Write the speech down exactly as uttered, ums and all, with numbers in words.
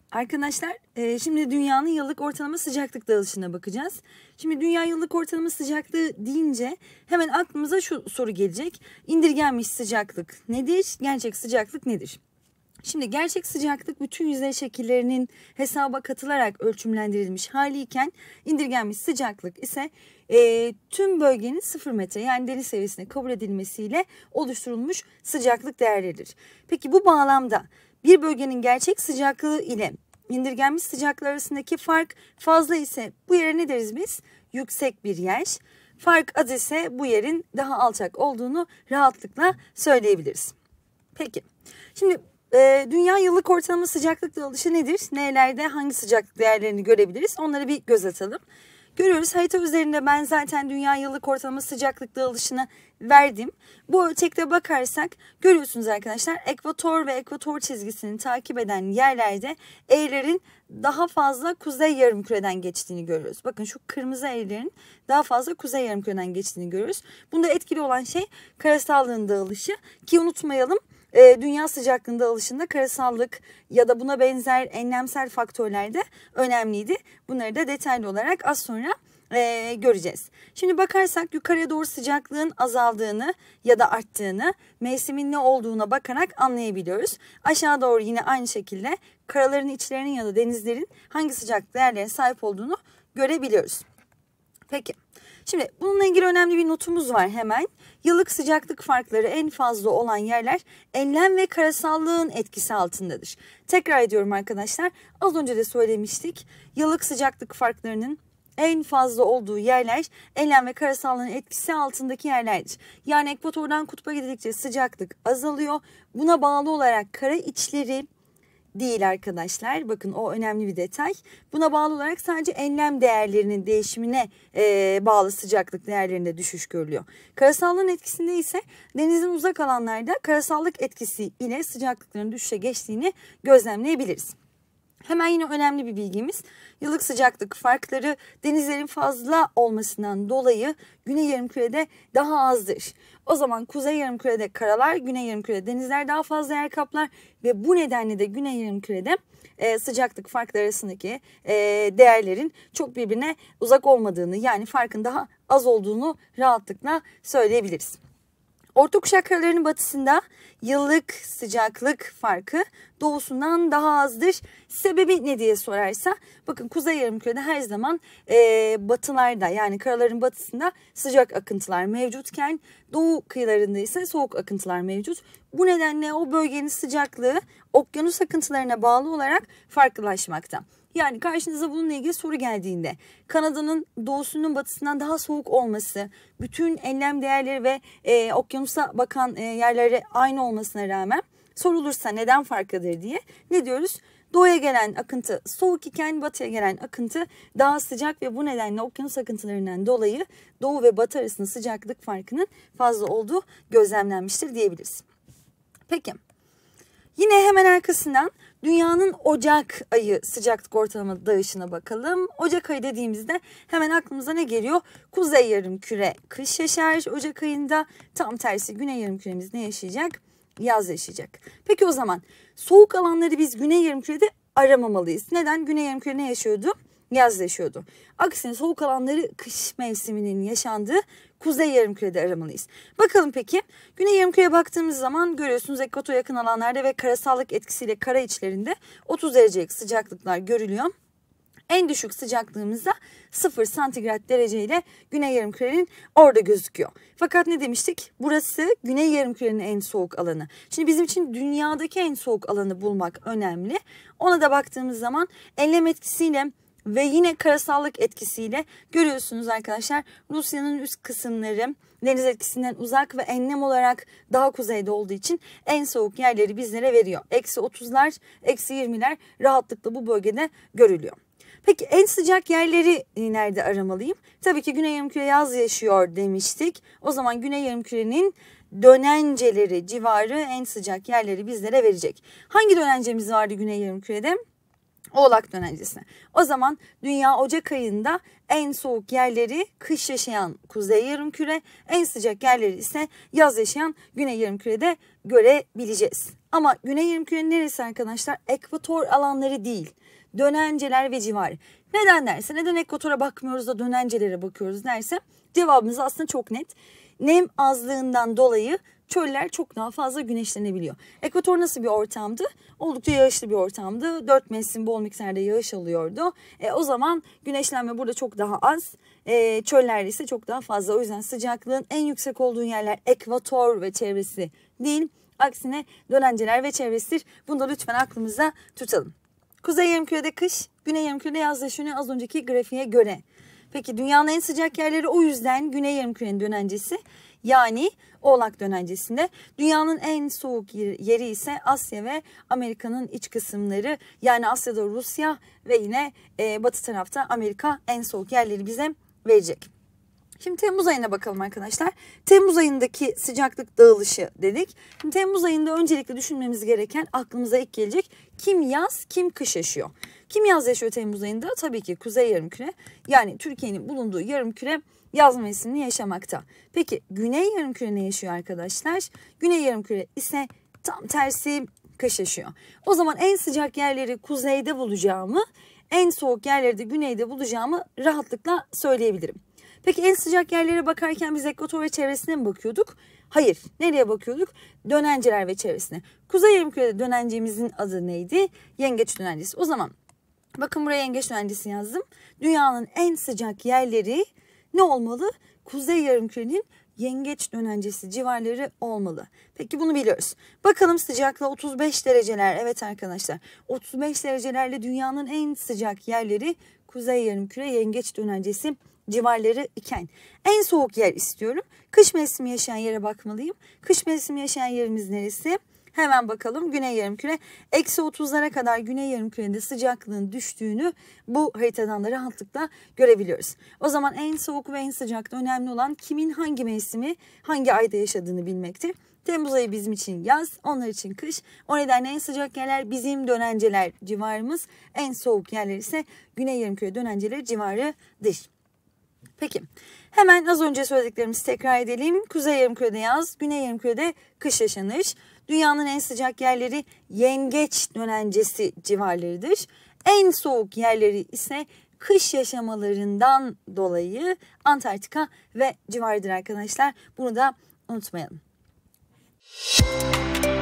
Arkadaşlar e, şimdi dünyanın yıllık ortalama sıcaklık dağılışına bakacağız. Şimdi dünya yıllık ortalama sıcaklığı deyince hemen aklımıza şu soru gelecek. İndirgenmiş sıcaklık nedir? Gerçek sıcaklık nedir? Şimdi gerçek sıcaklık bütün yüzey şekillerinin hesaba katılarak ölçümlendirilmiş haliyken indirgenmiş sıcaklık ise e, tüm bölgenin sıfır metre yani deniz seviyesine kabul edilmesiyle oluşturulmuş sıcaklık değerleridir. Peki bu bağlamda bir bölgenin gerçek sıcaklığı ile indirgenmiş sıcaklığı arasındaki fark fazla ise bu yere ne deriz biz? Yüksek bir yer. Fark az ise bu yerin daha alçak olduğunu rahatlıkla söyleyebiliriz. Peki şimdi e, dünya yıllık ortalama sıcaklık dağılışı nedir? Nerelerde hangi sıcaklık değerlerini görebiliriz? Onları bir göz atalım. Görüyoruz harita üzerinde ben zaten dünya yıllık ortalama sıcaklık dağılışını verdim. Bu ölçekte bakarsak görüyorsunuz arkadaşlar ekvator ve ekvator çizgisini takip eden yerlerde eğrilerin daha fazla kuzey yarımküreden geçtiğini görüyoruz. Bakın şu kırmızı eğrilerin daha fazla kuzey yarımküreden geçtiğini görüyoruz. Bunda etkili olan şey karasallığın dağılışı ki unutmayalım. E, dünya sıcaklığının dağılışında karasallık ya da buna benzer enlemsel faktörler de önemliydi. Bunları da detaylı olarak az sonra e, göreceğiz. Şimdi bakarsak yukarıya doğru sıcaklığın azaldığını ya da arttığını mevsimin ne olduğuna bakarak anlayabiliyoruz. Aşağı doğru yine aynı şekilde karaların içlerinin ya da denizlerin hangi sıcaklık değerlerine sahip olduğunu görebiliyoruz. Peki. Şimdi bununla ilgili önemli bir notumuz var hemen. Yıllık sıcaklık farkları en fazla olan yerler enlem ve karasallığın etkisi altındadır. Tekrar ediyorum arkadaşlar. Az önce de söylemiştik. Yıllık sıcaklık farklarının en fazla olduğu yerler enlem ve karasallığın etkisi altındaki yerlerdir. Yani ekvatordan kutba gidildikçe sıcaklık azalıyor. Buna bağlı olarak kara içleri değil arkadaşlar. Bakın o önemli bir detay. Buna bağlı olarak sadece enlem değerlerinin değişimine e, bağlı sıcaklık değerlerinde düşüş görülüyor. Karasallığın etkisinde ise denizin uzak alanlarda karasallık etkisi ile sıcaklıkların düşüşe geçtiğini gözlemleyebiliriz. Hemen yine önemli bir bilgimiz. Yıllık sıcaklık farkları denizlerin fazla olmasından dolayı güney yarımkürede daha azdır. O zaman kuzey yarımkürede karalar, güney yarımkürede denizler daha fazla yer kaplar ve bu nedenle de güney yarımkürede e, sıcaklık farkları arasındaki e, değerlerin çok birbirine uzak olmadığını yani farkın daha az olduğunu rahatlıkla söyleyebiliriz. Orta kuşak karalarının batısında yıllık sıcaklık farkı doğusundan daha azdır. Sebebi ne diye sorarsa bakın kuzey yarımkürede her zaman e, batılarda yani karaların batısında sıcak akıntılar mevcutken doğu kıyılarında ise soğuk akıntılar mevcut. Bu nedenle o bölgenin sıcaklığı okyanus akıntılarına bağlı olarak farklılaşmakta. Yani karşınıza bununla ilgili soru geldiğinde Kanada'nın doğusunun batısından daha soğuk olması, bütün enlem değerleri ve e, okyanusa bakan e, yerleri aynı olmasına rağmen sorulursa neden farklıdır diye ne diyoruz? Doğuya gelen akıntı soğuk iken batıya gelen akıntı daha sıcak ve bu nedenle okyanus akıntılarından dolayı doğu ve batı arasında sıcaklık farkının fazla olduğu gözlemlenmiştir diyebiliriz. Peki. Yine hemen arkasından dünyanın Ocak ayı sıcaklık ortalama dağılışına bakalım. Ocak ayı dediğimizde hemen aklımıza ne geliyor? Kuzey yarımküre kış yaşar. Ocak ayında tam tersi güney yarımküremiz ne yaşayacak? Yaz yaşayacak. Peki o zaman soğuk alanları biz güney yarımkürede aramamalıyız. Neden? Güney yarımküre ne yaşıyordu? Yaz yaşıyordu. Aksine soğuk alanları kış mevsiminin yaşandığı kuzey yarımkürede aramalıyız. Bakalım peki güney yarımküreye baktığımız zaman görüyorsunuz ekvatora yakın alanlarda ve karasallık etkisiyle kara içlerinde otuz derecelik sıcaklıklar görülüyor. En düşük sıcaklığımızda sıfır santigrat derece ile güney yarımkürenin orada gözüküyor. Fakat ne demiştik? Burası güney yarımkürenin en soğuk alanı. Şimdi bizim için dünyadaki en soğuk alanı bulmak önemli. Ona da baktığımız zaman enlem etkisiyle ve yine karasallık etkisiyle görüyorsunuz arkadaşlar Rusya'nın üst kısımları deniz etkisinden uzak ve enlem olarak daha kuzeyde olduğu için en soğuk yerleri bizlere veriyor. Eksi otuzlar, eksi yirmiler rahatlıkla bu bölgede görülüyor. Peki en sıcak yerleri nerede aramalıyım? Tabii ki güney yarımküre yaz yaşıyor demiştik. O zaman güney yarımkürenin dönenceleri civarı en sıcak yerleri bizlere verecek. Hangi dönencemiz vardı güney yarımkürede? Oğlak dönencesine. O zaman dünya Ocak ayında en soğuk yerleri kış yaşayan kuzey yarımküre, en sıcak yerleri ise yaz yaşayan güney yarımkürede görebileceğiz. Ama güney yarımkürenin neresi arkadaşlar? Ekvator alanları değil. Dönenceler ve civarı. Neden derse, neden ekvatora bakmıyoruz da dönencelere bakıyoruz derse, cevabımız aslında çok net. Nem azlığından dolayı çöller çok daha fazla güneşlenebiliyor. Ekvator nasıl bir ortamdı? Oldukça yağışlı bir ortamdı. Dört mevsim bol miktarda yağış alıyordu. E, o zaman güneşlenme burada çok daha az. E, çöllerde ise çok daha fazla. O yüzden sıcaklığın en yüksek olduğu yerler ekvator ve çevresi değil. Aksine dönenceler ve çevresidir. Bunu da lütfen aklımızda tutalım. Kuzey yarımkürede kış, güney yarımkürede yaz yaşanıyor az önceki grafiğe göre. Peki dünyanın en sıcak yerleri o yüzden güney yarımkürenin dönencesi, yani Oğlak dönencesinde. Dünyanın en soğuk yeri ise Asya ve Amerika'nın iç kısımları, yani Asya'da Rusya ve yine e, batı tarafta Amerika en soğuk yerleri bize verecek. Şimdi Temmuz ayına bakalım arkadaşlar. Temmuz ayındaki sıcaklık dağılışı dedik. Şimdi Temmuz ayında öncelikle düşünmemiz gereken, aklımıza ilk gelecek, kim yaz kim kış yaşıyor? Kim yaz yaşıyor Temmuz ayında? Tabii ki kuzey yarımküre, yani Türkiye'nin bulunduğu yarımküre yaz mevsimini yaşamakta. Peki güney yarımküre ne yaşıyor arkadaşlar? Güney yarımküre ise tam tersi kış yaşıyor. O zaman en sıcak yerleri kuzeyde bulacağımı, en soğuk yerleri de güneyde bulacağımı rahatlıkla söyleyebilirim. Peki en sıcak yerlere bakarken biz ekvator ve çevresine mi bakıyorduk? Hayır. Nereye bakıyorduk? Dönenceler ve çevresine. Kuzey yarımkürede dönencemizin adı neydi? Yengeç dönencesi. O zaman bakın buraya yengeç dönencesi yazdım. Dünyanın en sıcak yerleri ne olmalı? Kuzey yarımkürenin yengeç dönencesi civarları olmalı. Peki bunu biliyoruz. Bakalım sıcaklığı otuz beş dereceler. Evet arkadaşlar, otuz beş derecelerle dünyanın en sıcak yerleri kuzey yarımküre yengeç dönencesi civarları iken en soğuk yer istiyorum. Kış mevsimi yaşayan yere bakmalıyım. Kış mevsimi yaşayan yerimiz neresi? Hemen bakalım. Güney yarımküre. Eksi otuzlara kadar güney yarımkürede sıcaklığın düştüğünü bu haritadan da rahatlıkla görebiliyoruz. O zaman en soğuk ve en sıcakta önemli olan kimin hangi mevsimi, hangi ayda yaşadığını bilmektir. Temmuz ayı bizim için yaz, onlar için kış. O nedenle en sıcak yerler bizim dönenceler civarımız. En soğuk yerler ise güney yarımküre dönenceleri civarıdır. Peki hemen az önce söylediklerimizi tekrar edelim. Kuzey yarımkürede yaz, güney yarımkürede kış yaşanır. Dünyanın en sıcak yerleri yengeç dönencesi civarlarıdır. En soğuk yerleri ise kış yaşamalarından dolayı Antarktika ve civarıdır arkadaşlar. Bunu da unutmayalım.